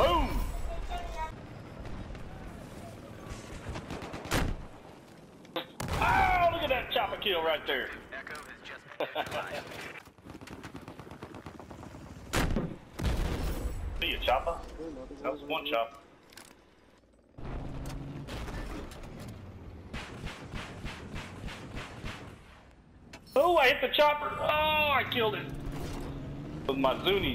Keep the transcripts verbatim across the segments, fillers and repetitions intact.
Boom! Oh, look at that chopper kill right there. Echo has just been neutralized. See a chopper? That was one chopper. Oh, I hit the chopper. Oh, I killed it. With my Zunies.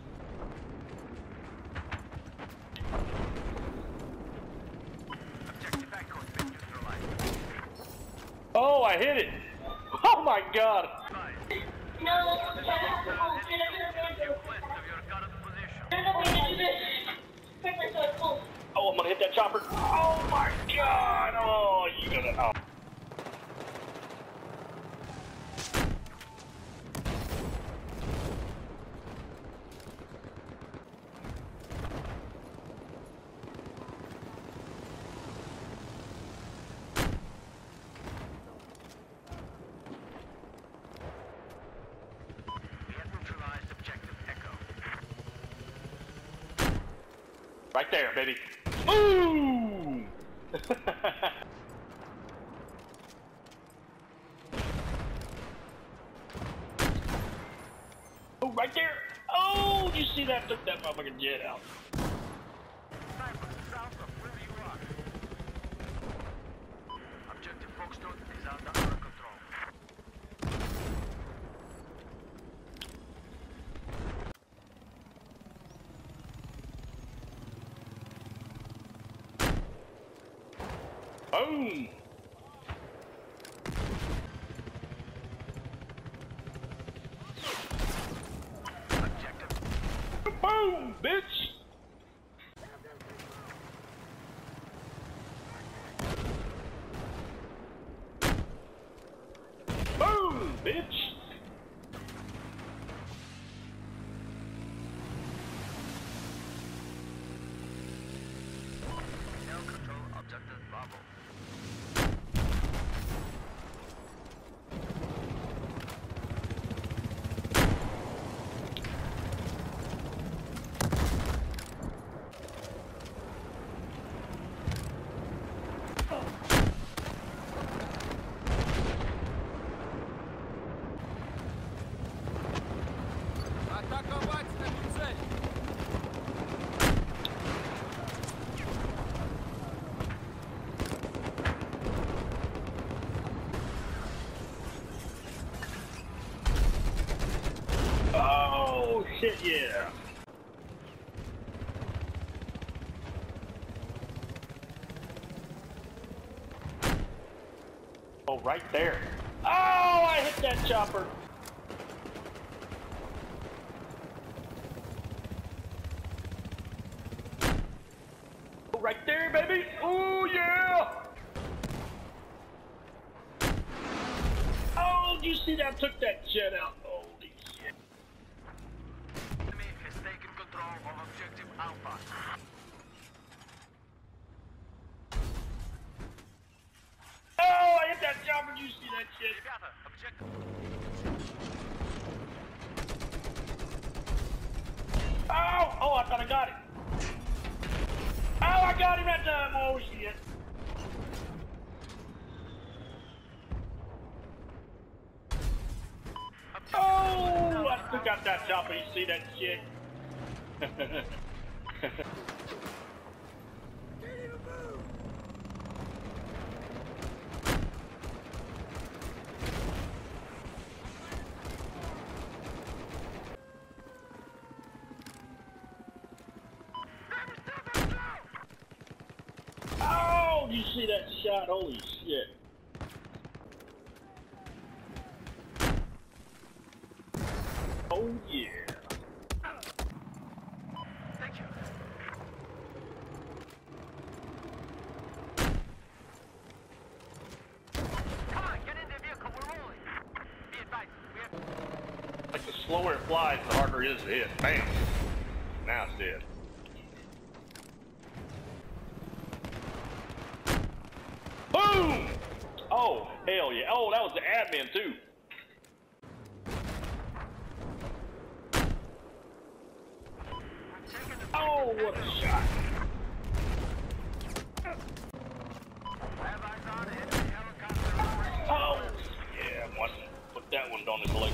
Objective Echo has been neutralized. Oh, I hit it. Oh my god. No, West of your current position. Oh, I'm gonna hit that chopper. Oh my god. Oh, you gonna. Oh. We have neutralized Objective Echo. Right there, baby. Boom! Oh, right there. Oh, you see that? Took that motherfucking jet out. Sniper, south of where you are. Objective Foxtrot is under our control. Boom! Objective. Boom, bitch! Boom, bitch! Now control Objective Bravo. Атаковать на цель! Oh, shit, yeah! Oh, right there. Oh, I hit that chopper. Oh, right there, baby. Oh, yeah. Oh, do you see that? Took that jet out. Holy shit. Enemy has taken control of Objective Alpha. Oh, I hit that chopper. Do you see that shit? Ребята, Objective. Oh, oh, I thought I got it. Oh, I got him that time. Oh, shit. Oh, I still got that chopper. You see that shit? Oh, you see that shot? Holy shit. Oh, yeah. Thank you. Come on, get in the vehicle. We're rolling. Be advised, we have. Like the slower it flies, the harder it is to hit. Bam. Now it's dead. Boom! Oh, hell yeah. Oh, that was the admin too. Oh, what a shot. Oh, yeah, one. Put that one on his leg.